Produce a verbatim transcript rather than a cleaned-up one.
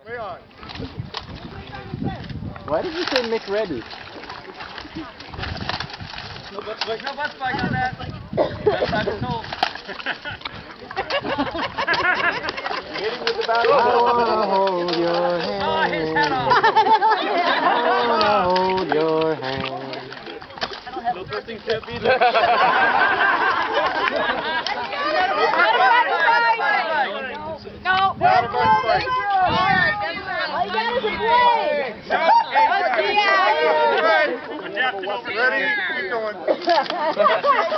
Way on. Why did you say Mick Ready? No butt spike. No butt spike on that. That's not the tool. Hitting with the battle. I wanna hold your hand. Oh, his head off. I wanna hold your hand. No twisting step either. No, Not a butt spike. all you got is a blade. Ready? Keep going.